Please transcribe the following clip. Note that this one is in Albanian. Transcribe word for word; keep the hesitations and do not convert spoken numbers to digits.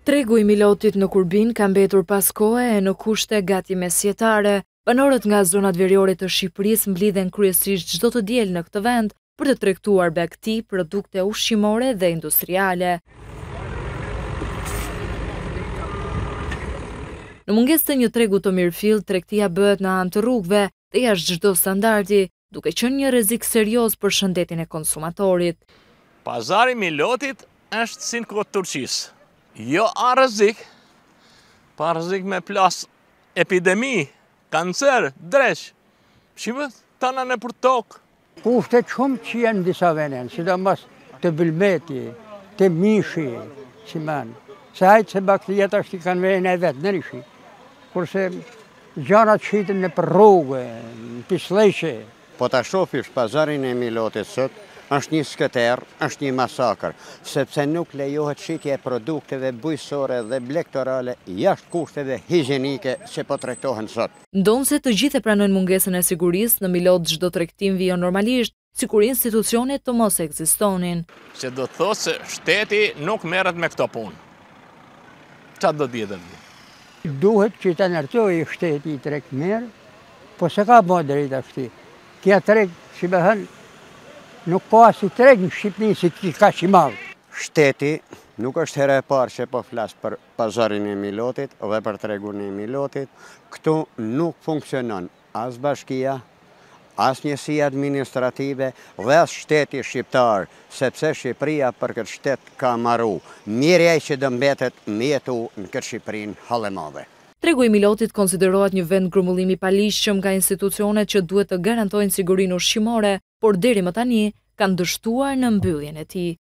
Tregu i Milotit në Kurbin ka mbetur pas kohe e në kushte gati mesjetare. Banorët nga zonat veriore të Shqipërisë mblidhen kryesisht çdo të diel në këtë vend për të tregtuar begati, produkte ushqimore dhe industriale. Në mungesë të një tregu të mirëfill, tregtia bëhet në anë të rrugëve dhe jashtë çdo standardi, duke qenë një rrezik serioz për shëndetin e konsumatorit. Pazari Milotit është si në kohë Turqisë. Jo a rrezik, pa rrezik me plas epidemi, kancer, dreq. Shqipe, tana në për tokë. Kushtet shumë që janë në disa venen, sidomos të bilmeti, të mishi, si manë. Se hajtë se bakterijet është i kanë vejnë e vetë në rishi. Kurse gjanat shqitën në për rrugë, në pisleqe. Po ta shofish pazarin e Milotit sot, është një skëter, është një masakër, sepse nuk lejohet shitje e produkteve bujësore dhe blektorale jashtë kushteve higjienike që po tregtohen sot. Ndonse të gjithë e pranojnë mungesën e sigurisë, në Milot çdo tregtim vijon normalisht, sikur institucionet të mos ekzistonin. Se do të thotë se shteti nuk merret me këto punë. Çfarë do të thotë? Duhet që të ndërtojë shteti i treg merë, po se ka bërë drejt ashtu. Kja treg, si me thënë, nuk po asi treg në Shqipëni si ki ka që madhë. Shteti nuk është herë e parë që po flasë për pazarin e Milotit dhe për tregun e Milotit. Këtu nuk funksionon as bashkia, as njësi administrative dhe as shteti shqiptar, sepse Shqipëria për këtë shtet ka marru. Mirja që dë mbetet me jetu në këtë Shqipërinë hallemadhe. Tregu i Milotit konsiderohet një vend grumullimi paligjshëm nga institucionet që duhet të garantojnë sigurinë ushqimore, por deri më tani kanë dështuar në mbylljen e tij.